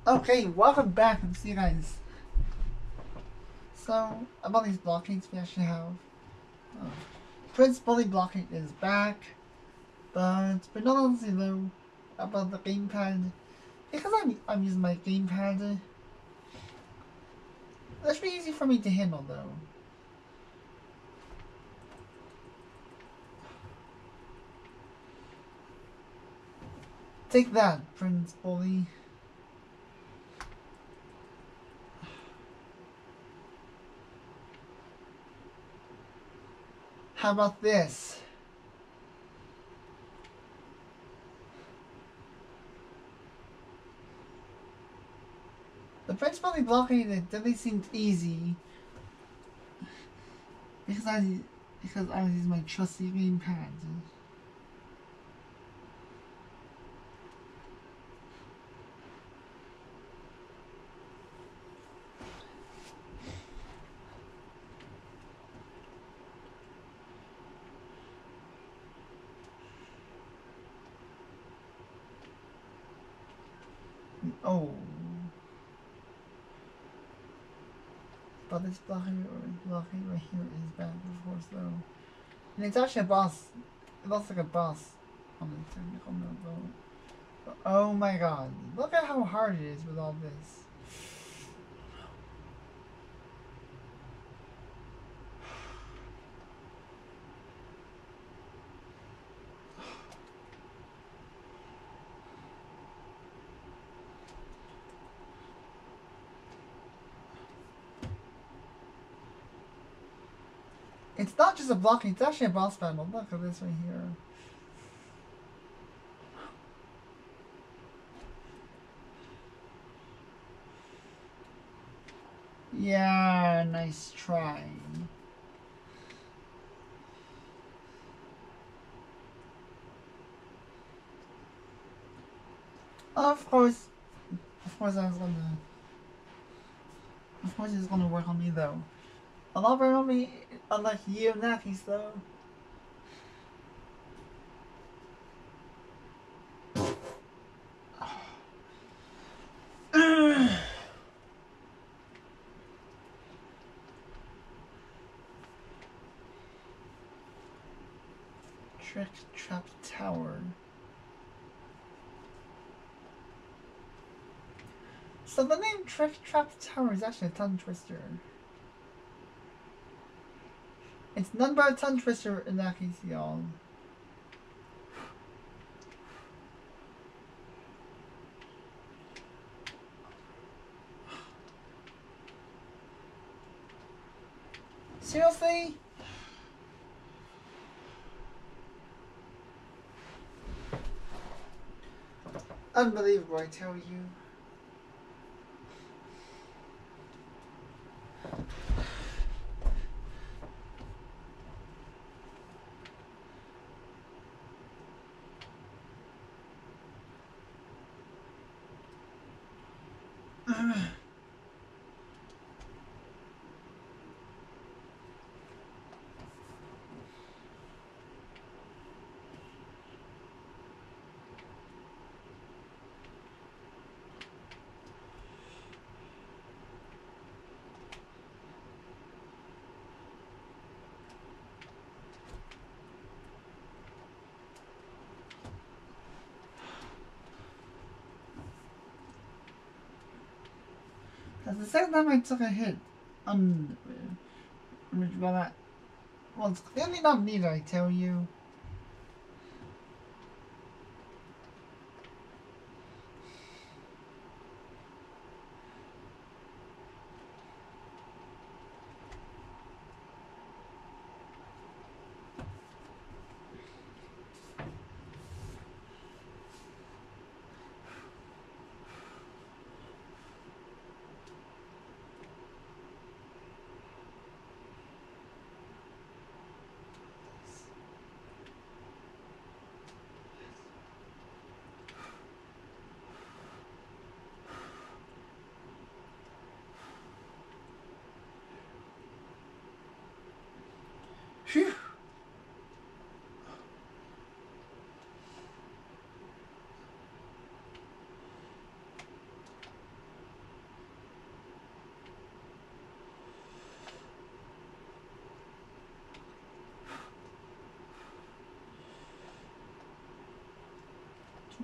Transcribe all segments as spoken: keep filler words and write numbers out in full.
Okay, welcome back. Let's see you guys. So, about these blockades we actually have. Oh. Prince Bully blockade is back. But, but not honestly though, about the gamepad. Because I'm, I'm using my gamepad. That should be easy for me to handle though. Take that, Prince Bully. How about this? The Prince Bully blockade it definitely seemed easy. Because I because I was using my trusty gamepad. Oh. But this blockade, blockade right here is bad, of course, though. And it's actually a boss. It looks like a boss on the technical note, though. But, oh my god. Look at how hard it is with all this. It's not just a blocking, it's actually a boss battle. Look at this right here. Yeah, nice try. Of course, of course I was gonna, of course it's gonna work on me though. A lot better on me, unlike you nappies though. Trick Trap Tower. So the name Trick Trap Tower is actually a tongue twister. It's none but a tongue twister in that case, y'all. Seriously? Unbelievable, I tell you. That's the second time I took a hit on well, that, well, it's clearly not needed, I tell you.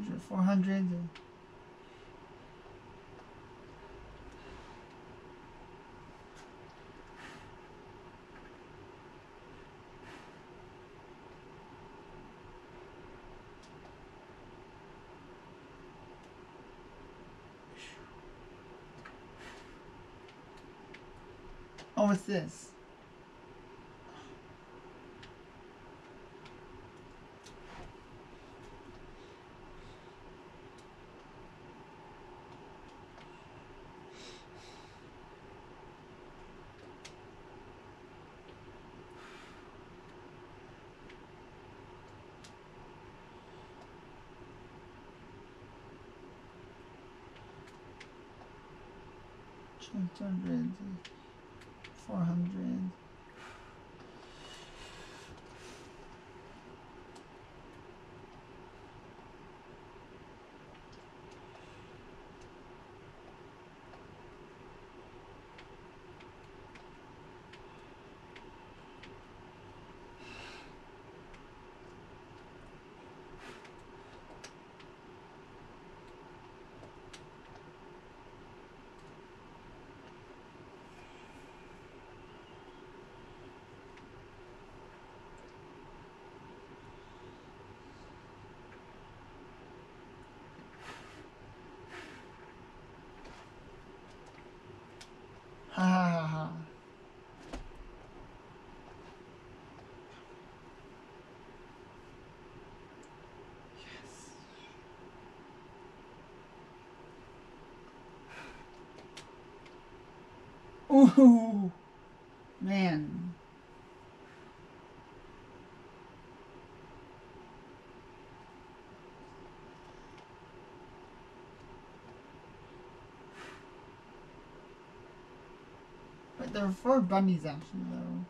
four hundred. Oh, what's this? two hundred, four hundred. Ha ha ha ha. Yes. Ooh, man. But there are four bunnies actually though.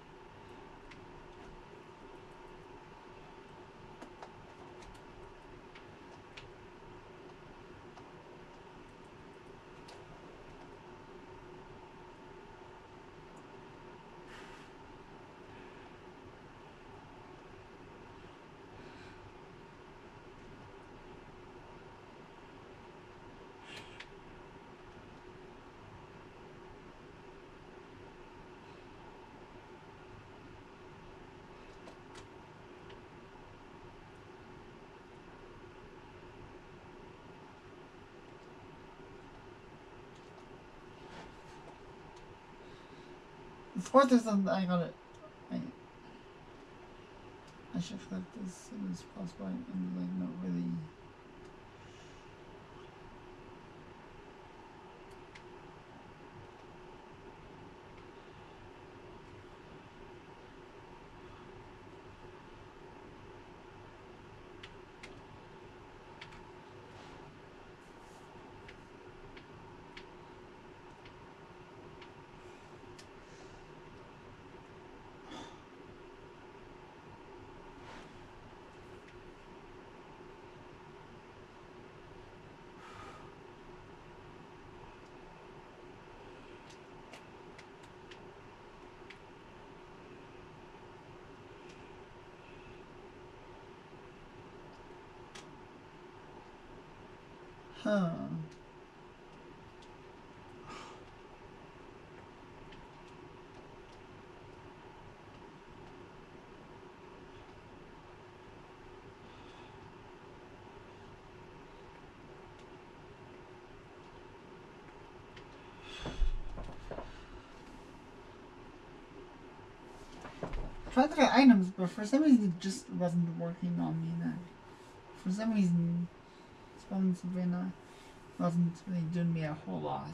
The fourth is something I got it. I, I should flip this as soon as possible. I'm like not really. Huh. Tried to get items, but for some reason it just wasn't working on me then. For some reason, spawning Savannah wasn't really doing me a whole lot.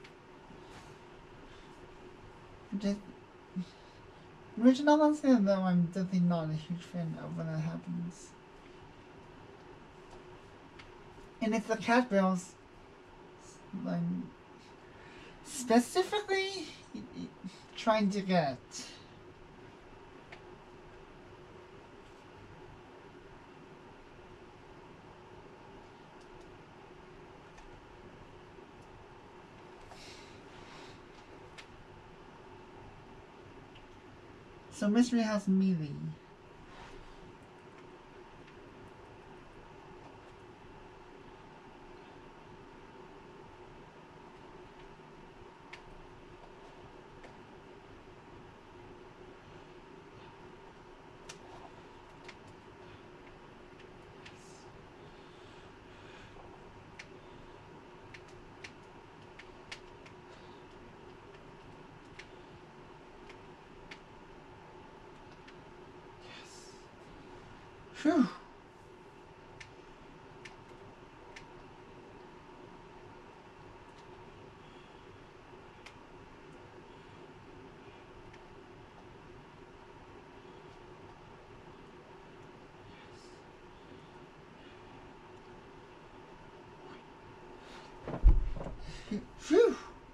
Just, original honestly, though, I'm definitely not a huge fan of when that happens. And it's the cat bills, like, specifically trying to get. So Mystery House Melee. Phew. Phew.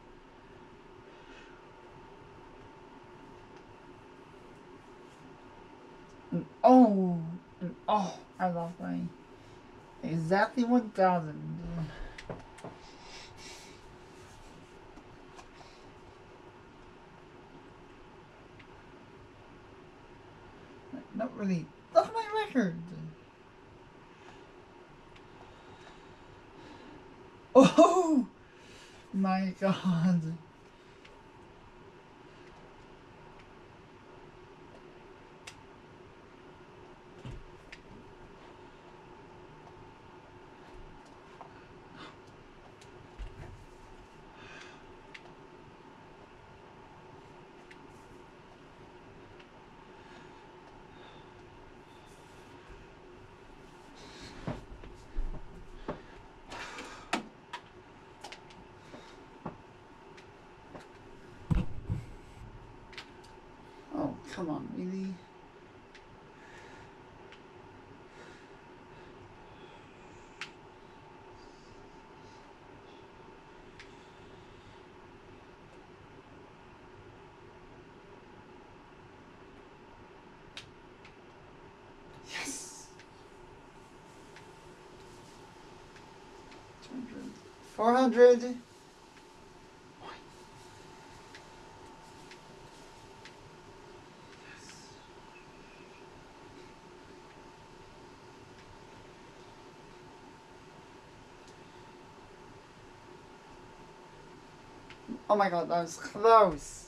Oh, oh, I lost my exactly one thousand. Not really. Look at my record. Oh my god. Oh, come on, really? Yes! two hundred. four hundred. Oh my god, that was close.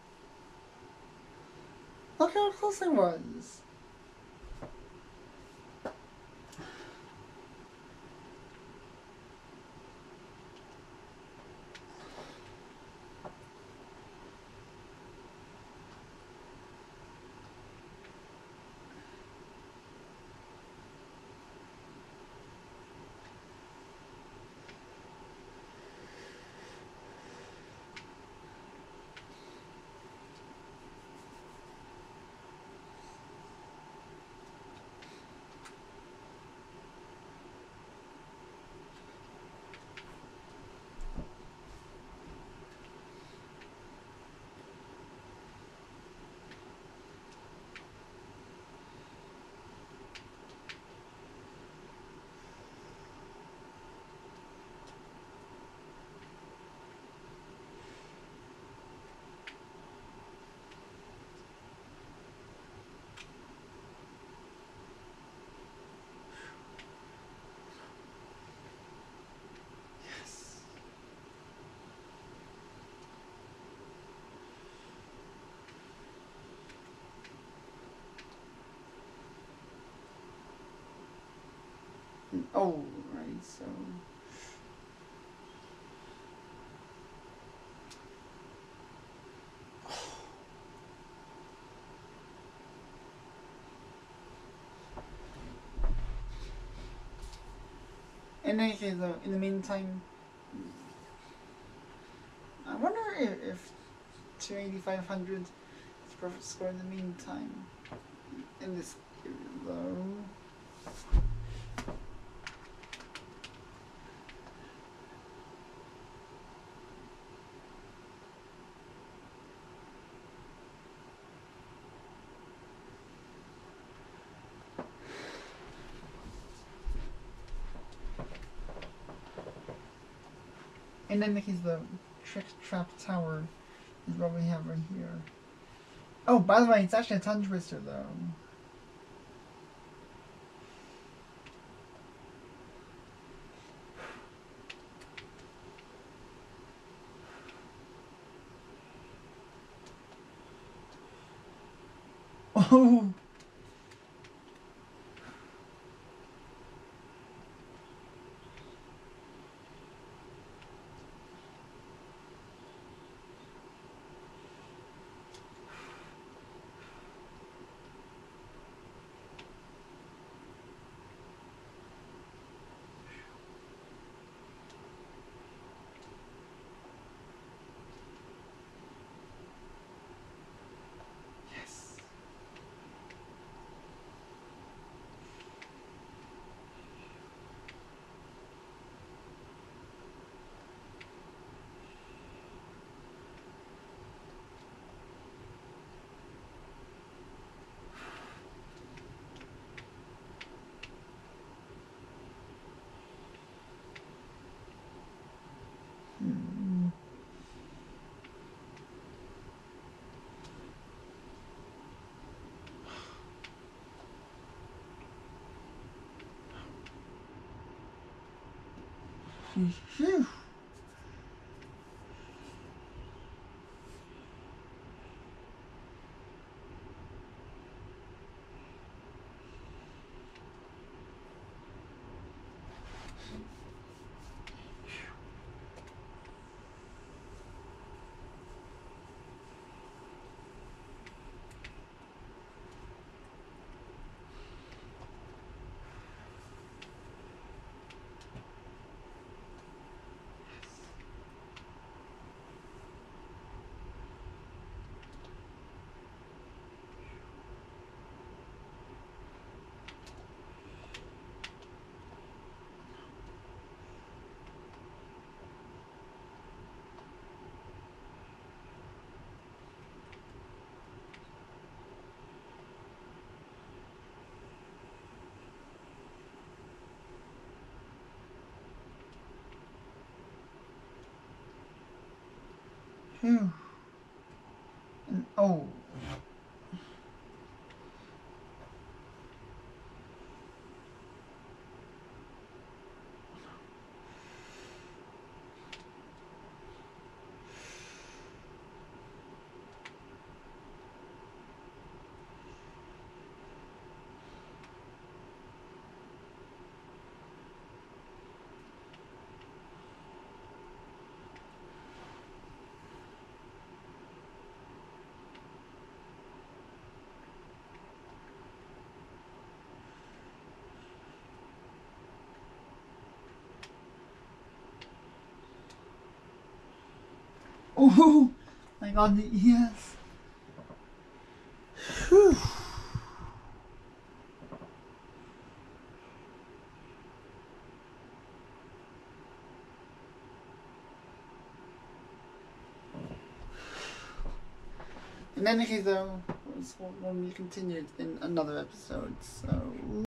Look how close it was. Oh, right, so... In any case, though, in the meantime, I wonder if, if two eighty-five hundred is the perfect score in the meantime. In this period, though. And then he's the trick trap tower is what we have right here. Oh, by the way, it's actually a tongue twister though. Oh. Phew. Phew. And oh. Oh my god, the ears. Whew. In any case though, this will be continued in another episode, so